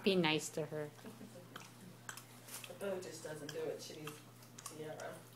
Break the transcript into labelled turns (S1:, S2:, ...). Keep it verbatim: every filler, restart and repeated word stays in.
S1: Be nice to her.
S2: The bow just doesn't do it. She needs tiara.